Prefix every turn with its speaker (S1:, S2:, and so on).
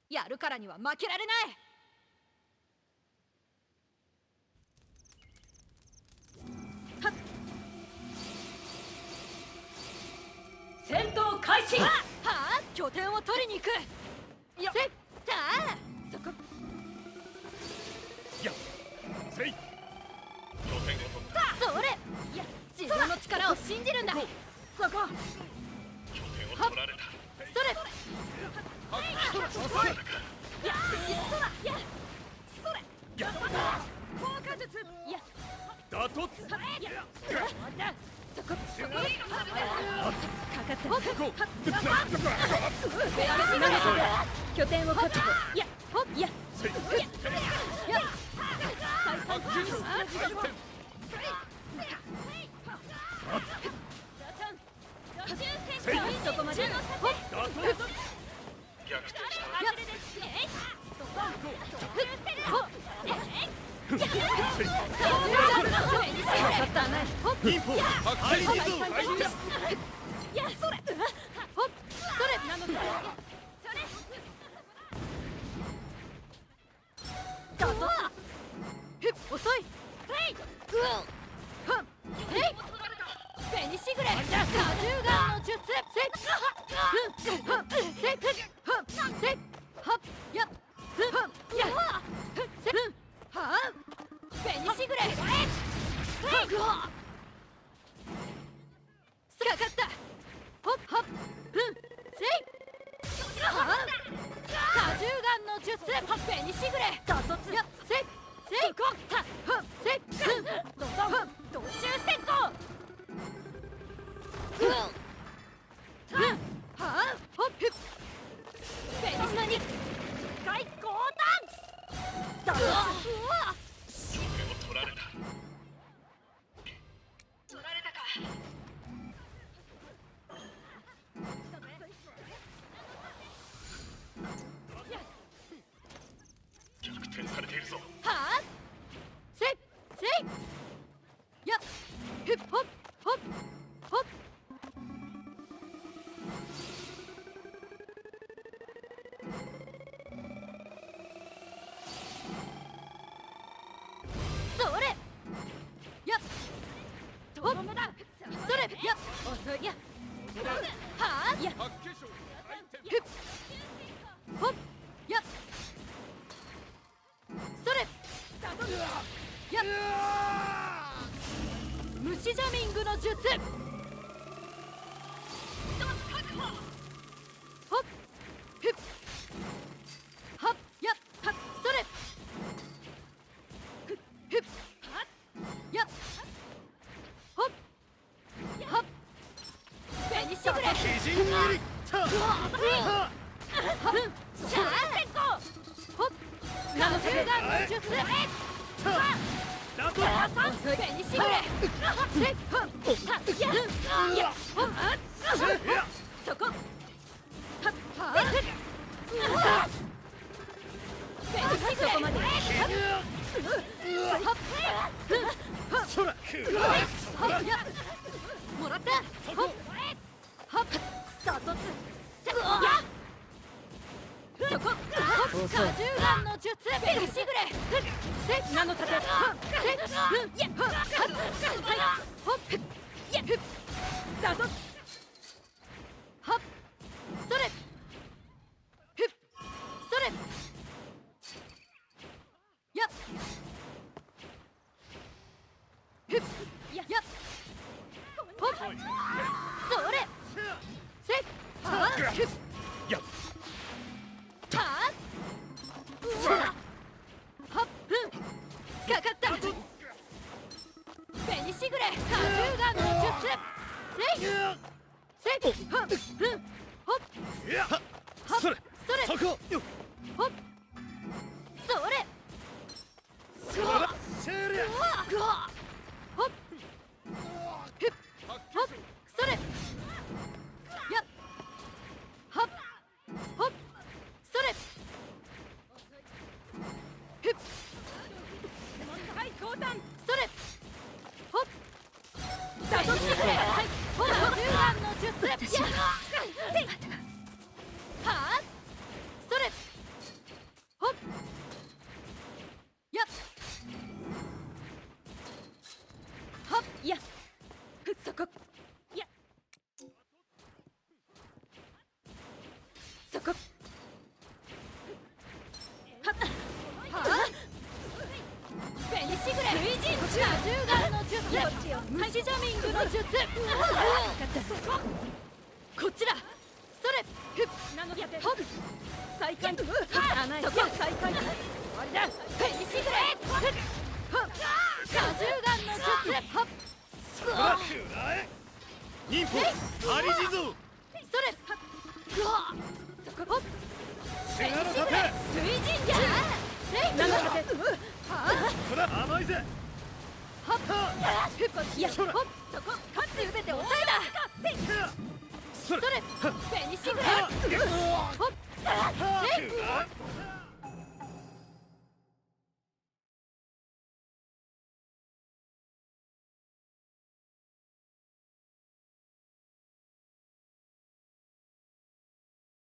S1: やるからには負けられない。はっ、戦闘開始。はあ、拠点を取りに行く。よっ、せっ、ああ、そこ。
S2: やっ、せい。拠点を取った。
S1: それ。いや、自分の力を信じるんだ。そこ。
S2: 拠点を取られた。
S1: それ。いや、そら、いや、それ。
S2: やっ、
S1: 効果術。いや、
S2: 打突。
S1: いや、そこ。そこ。かかった。
S2: 行こう。
S1: 拠点を確保。いや、いや、
S2: せい。
S1: いや、そこまで。
S2: 逆転した。
S1: いや、それ。ほっ、それなのだ。だぞ。ふっ、遅い。フェニシグレ。果汁ガンの術。せっ。はっ、やっ。やっ。せっ。はあ。フェニシグレ。かかった。ほっはっ、せい。はあ。果汁ガンの術。フェニシグレ。打突。や、せい。せい。はっ、せい。突襲戦闘。はあ。ほっ。フェニシナに。外交弾。だ。うわ。
S2: 拠点を取られた。逆転されているぞ。
S1: はあ。せい。せい。や。ふっ、ほっ。ほっ。ほっ。それ。や。ほっ。それ。や。遅い。や。はあ。や。
S2: 八景勝相手。
S1: ふっ。ほっ。や。それ。や。虫ジャミングの術。ほっ。ふっ。はっ。や。はっ。それ。ふっ。ふっ。はっ。や。ほっ。はっ。フェニシグレ。
S2: 基人入り。
S1: はっ。シャー戦闘。ほっ。果汁ガンの術。
S2: 打突。
S1: フェニシグレ。や。ほっ。そこ。はっ。はっ。フェニシグレ。そこまで。
S2: そら。
S1: や。もらった。ほっ。はっ。打突。や。そこ。果汁ガンの術。フェニシグレ。せ、名の盾。せ、や。ほっ。や。打突。はっ。それ。ふっ。それ。や。ふっ。や。ほっ。それ。せ。はあ。ふっ。
S2: やっ。
S1: はあ。はっ。かかった。フェニシグレ。果汁ガンの術。せい。せい。はっ。ほっ。
S2: や。
S1: はっ。
S2: それ。
S1: それ。
S2: そこ。よ。
S1: ほっ。それ。
S2: そら。せりゃ。
S1: ぐわ。ほっ。ふっ。ほっ。それ。やっ。はっ。ほっ。それ。ふっ。それ。ほっ。打突してくれ。ほっ。10番の術。やっ。はあ。それ。 こはっはっフェニシグレ水神果汁眼の術虫ジャミングの術こっちだそれふっほっ再開そこ再開終わりだフェニシグレふっほっ果汁眼の術ほっ
S2: そらくらえ忍法アリ地蔵
S1: それそこほっ
S2: セガの盾
S1: 水神や長盾
S2: こら甘いぜ
S1: はっいやほっそこカツ茹でて抑えだ
S2: それ
S1: それフェニシグレ